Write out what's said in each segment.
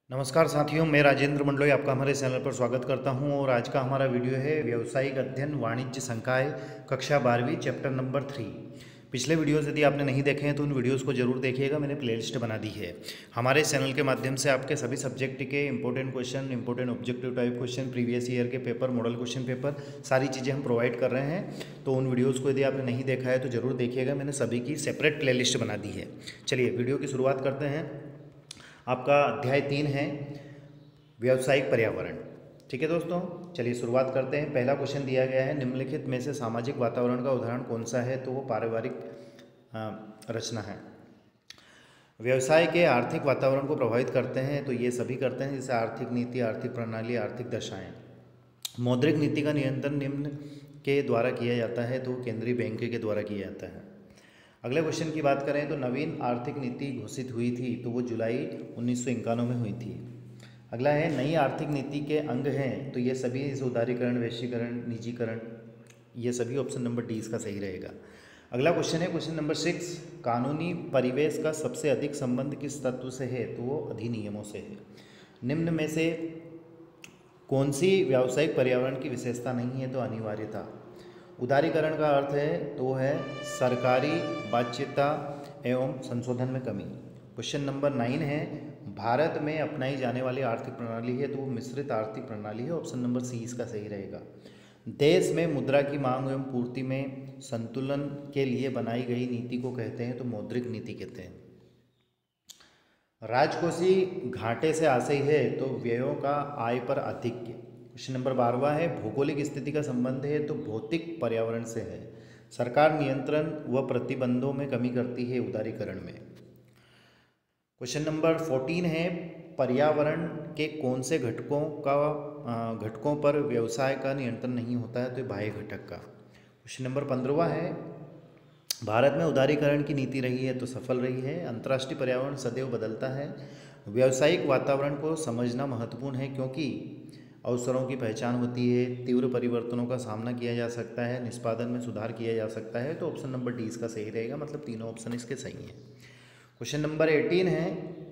नमस्कार साथियों, मैं राजेंद्र मंडलोई आपका हमारे चैनल पर स्वागत करता हूं और आज का हमारा वीडियो है व्यावसायिक अध्ययन वाणिज्य संकाय कक्षा 12वीं चैप्टर नंबर 3। पिछले वीडियोस यदि आपने नहीं देखे हैं तो उन वीडियोस को जरूर देखिएगा, मैंने प्लेलिस्ट बना दी है। हमारे चैनल के माध्यम से आपके सभी सब्जेक्ट के important question, important objective type question, previous year के पेपर, मॉडल क्वेश्चन पेपर, सारी चीज़ें हम प्रोवाइड कर रहे हैं। तो उन वीडियोज़ को यदि आपने नहीं देखा है तो ज़रूर देखिएगा, मैंने सभी की सेपरेट प्ले बना दी है। चलिए वीडियो की शुरुआत करते हैं। आपका अध्याय 3 है व्यावसायिक पर्यावरण। ठीक है दोस्तों, चलिए शुरुआत करते हैं। पहला क्वेश्चन दिया गया है, निम्नलिखित में से सामाजिक वातावरण का उदाहरण कौन सा है? तो वो पारिवारिक रचना है। व्यवसाय के आर्थिक वातावरण को प्रभावित करते हैं तो ये सभी करते हैं, जैसे आर्थिक नीति, आर्थिक प्रणाली, आर्थिक दशाएं। मौद्रिक नीति का नियंत्रण निम्न के द्वारा किया जाता है तो केंद्रीय बैंक के द्वारा किया जाता है। अगले क्वेश्चन की बात करें तो नवीन आर्थिक नीति घोषित हुई थी तो वो जुलाई 1951 में हुई थी। अगला है, नई आर्थिक नीति के अंग हैं तो ये सभी, इस उदारीकरण, वैश्वीकरण, निजीकरण, ये सभी ऑप्शन नंबर डी इसका सही रहेगा। अगला क्वेश्चन है क्वेश्चन नंबर 6, कानूनी परिवेश का सबसे अधिक संबंध किस तत्व से है? तो वो अधिनियमों से है। निम्न में से कौन सी व्यावसायिक पर्यावरण की विशेषता नहीं है? तो अनिवार्यता। उदारीकरण का अर्थ है तो वो है सरकारी बाध्यता एवं संशोधन में कमी। क्वेश्चन नंबर 9 है, भारत में अपनाई जाने वाली आर्थिक प्रणाली है तो वो मिश्रित आर्थिक प्रणाली है। ऑप्शन नंबर सी इसका सही रहेगा। देश में मुद्रा की मांग एवं पूर्ति में संतुलन के लिए बनाई गई नीति को कहते हैं तो मौद्रिक नीति कहते हैं। राजकोषीय घाटे से आशय है तो व्ययों का आय पर आधिक्य। क्वेश्चन नंबर 12 है, भौगोलिक स्थिति का संबंध है तो भौतिक पर्यावरण से है। सरकार नियंत्रण व प्रतिबंधों में कमी करती है उदारीकरण में। क्वेश्चन नंबर 14 है, पर्यावरण के कौन से घटकों पर व्यवसाय का नियंत्रण नहीं होता है? तो बाह्य घटक का। क्वेश्चन नंबर 15 है, भारत में उदारीकरण की नीति रही है तो सफल रही है। अंतर्राष्ट्रीय पर्यावरण सदैव बदलता है। व्यावसायिक वातावरण को समझना महत्वपूर्ण है क्योंकि अवसरों की पहचान होती है, तीव्र परिवर्तनों का सामना किया जा सकता है, निष्पादन में सुधार किया जा सकता है। तो ऑप्शन नंबर डी इसका सही रहेगा, मतलब तीनों ऑप्शन इसके सही हैं। क्वेश्चन नंबर 18 है,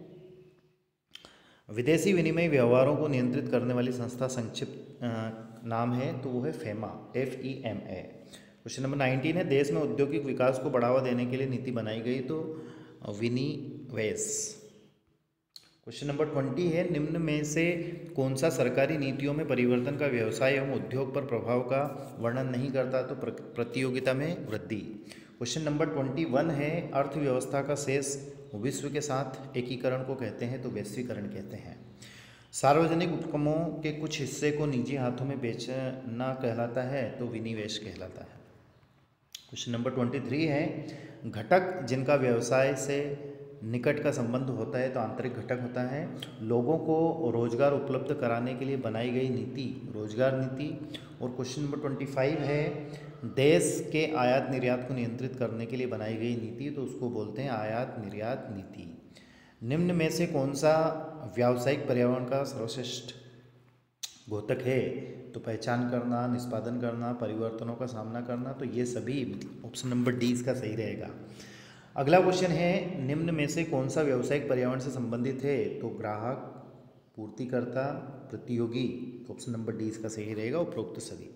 विदेशी विनिमय व्यवहारों को नियंत्रित करने वाली संस्था संक्षिप्त नाम है तो वो है FEMA, FEMA। क्वेश्चन नंबर 19 है, देश में औद्योगिक विकास को बढ़ावा देने के लिए नीति बनाई गई तो विनिवेश। क्वेश्चन नंबर 20 है, निम्न में से कौन सा सरकारी नीतियों में परिवर्तन का व्यवसाय एवं उद्योग पर प्रभाव का वर्णन नहीं करता? तो प्रतियोगिता में वृद्धि। क्वेश्चन नंबर 21 है, अर्थव्यवस्था का शेष विश्व के साथ एकीकरण को कहते हैं तो वैश्वीकरण कहते हैं। सार्वजनिक उपक्रमों के कुछ हिस्से को निजी हाथों में बेचना कहलाता है तो विनिवेश कहलाता है। क्वेश्चन नंबर 23 है, घटक जिनका व्यवसाय से निकट का संबंध होता है तो आंतरिक घटक होता है। लोगों को रोजगार उपलब्ध कराने के लिए बनाई गई नीति रोजगार नीति। और क्वेश्चन नंबर 25 है, देश के आयात निर्यात को नियंत्रित करने के लिए बनाई गई नीति तो उसको बोलते हैं आयात निर्यात नीति। निम्न में से कौन सा व्यावसायिक पर्यावरण का सर्वश्रेष्ठ घोतक है? तो पहचान करना, निष्पादन करना, परिवर्तनों का सामना करना। तो ये सभी ऑप्शन नंबर डी इसका सही रहेगा। अगला क्वेश्चन है, निम्न में से कौन सा व्यावसायिक पर्यावरण से संबंधित है? तो ग्राहक, पूर्तिकर्ता, प्रतियोगी। ऑप्शन नंबर डी इसका सही रहेगा, उपरोक्त सभी।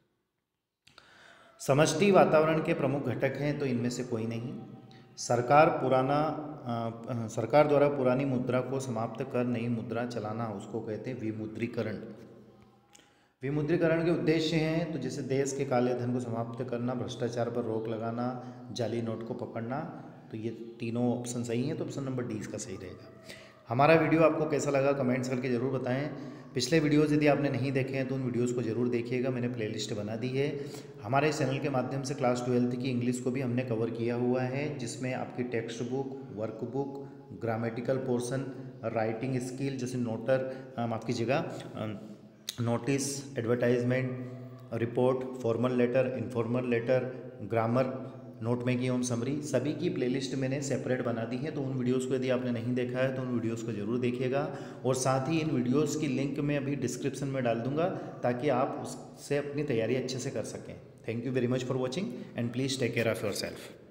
समष्टि वातावरण के प्रमुख घटक हैं तो इनमें से कोई नहीं। सरकार द्वारा पुरानी मुद्रा को समाप्त कर नई मुद्रा चलाना उसको कहते हैं विमुद्रीकरण। विमुद्रीकरण के उद्देश्य हैं तो जैसे देश के काले धन को समाप्त करना, भ्रष्टाचार पर रोक लगाना, जाली नोट को पकड़ना। तो ये तीनों ऑप्शन सही हैं तो ऑप्शन नंबर डी इसका सही रहेगा। हमारा वीडियो आपको कैसा लगा कमेंट्स करके ज़रूर बताएं। पिछले वीडियोज़ यदि आपने नहीं देखे हैं तो उन वीडियोज़ को ज़रूर देखिएगा, मैंने प्लेलिस्ट बना दी है। हमारे चैनल के माध्यम से क्लास 12th की इंग्लिश को भी हमने कवर किया हुआ है, जिसमें आपकी text book, workbook, grammatical portion, writing skill जैसे notice, advertisement, report, formal letter, informal letter, grammar, note making एवं समरी, सभी की प्लेलिस्ट मैंने सेपरेट बना दी है। तो उन वीडियोस को यदि आपने नहीं देखा है तो उन वीडियोस को ज़रूर देखिएगा। और साथ ही इन वीडियोस की लिंक मैं अभी डिस्क्रिप्शन में डाल दूंगा ताकि आप उससे अपनी तैयारी अच्छे से कर सकें। Thank you very much for watching and please take care of your self.